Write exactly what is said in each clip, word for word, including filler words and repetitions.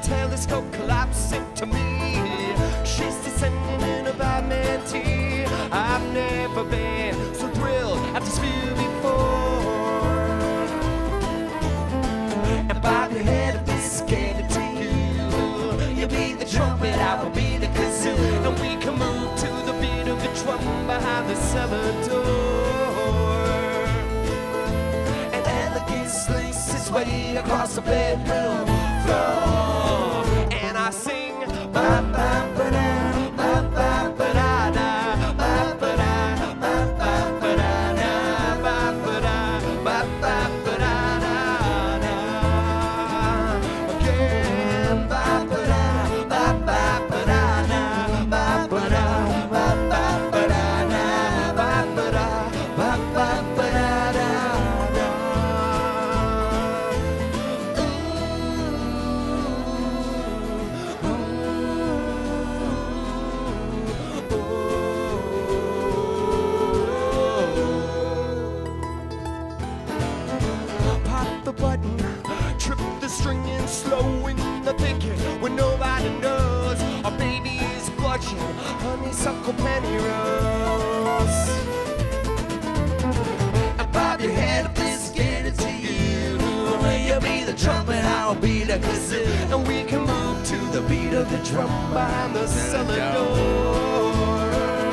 telescope collapsing to me. She's descending in a Batman tee. I've never been so thrilled at this view before. And bob your head if this is getting to you. You be the trumpet, I will be the kazoo, and we can move to the beat of the drum behind the cellar door. And elegance laces its way across the bedroom floor, and I sing ba ba ba da ba ba ba da da ba ba da ba ba ba da da ba ba da ba ba ba da da da again ba ba da ba ba ba da da ba ba da ba ba ba da da ba ba da ba ba ba da da. Button, trip the string and slow in the thicket when nobody knows our baby is blushing honeysuckle pantyhose. And bob your head if this is getting to you. You'll be the trumpet, I'll be the kazoo, and we can move to the beat of the drum behind the cellar door.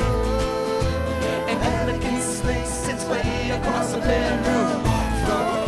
And elegance laces its way across the bedroom floor.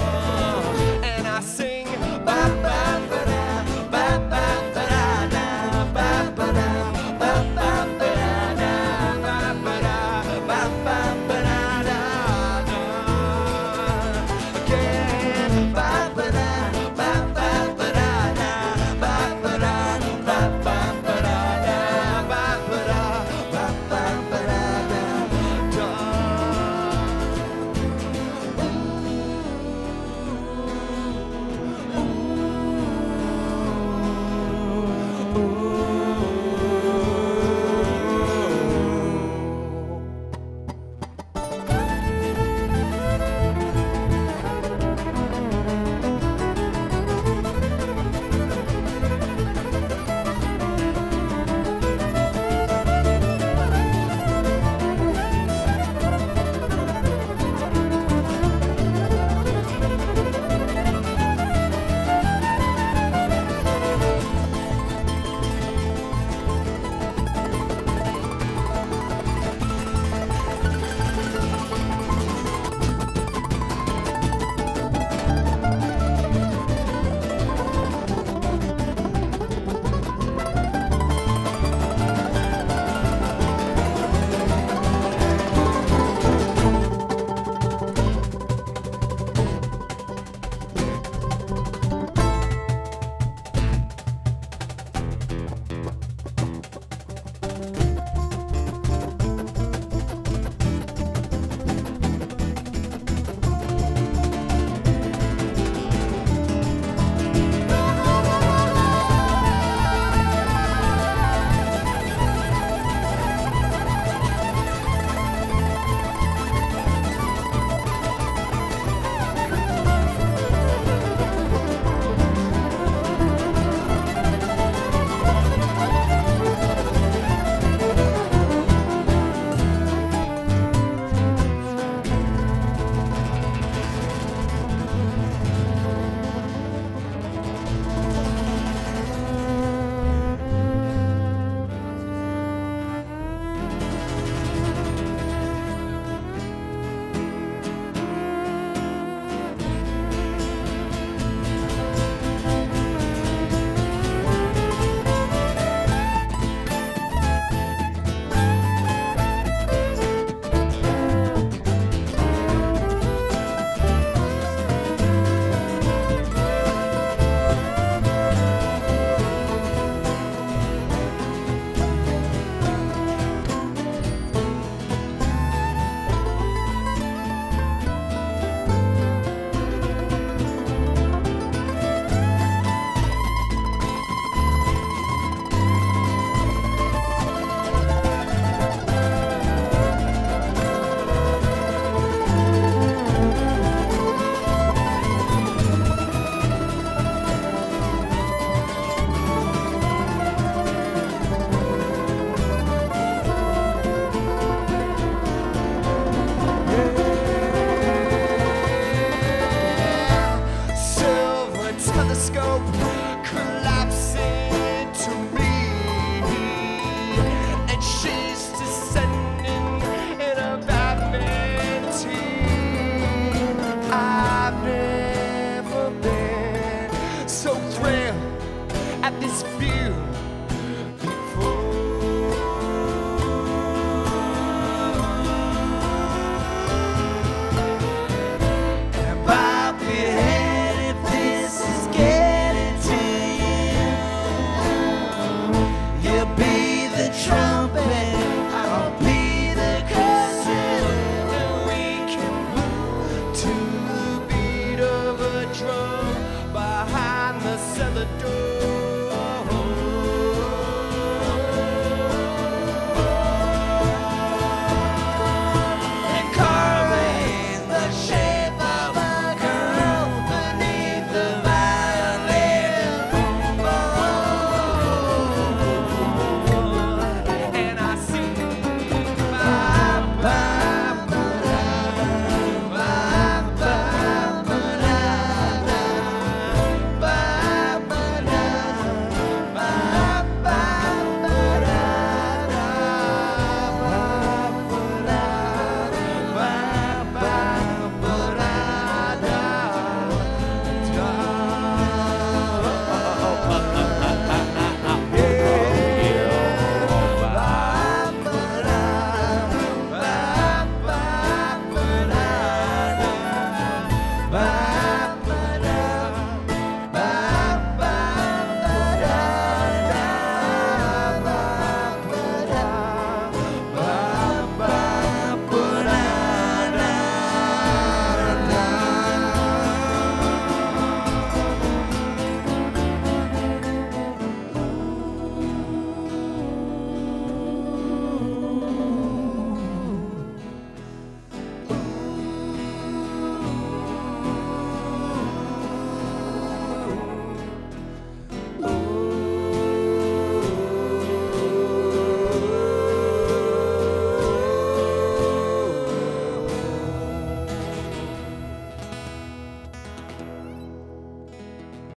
Ooh. telescope, collide.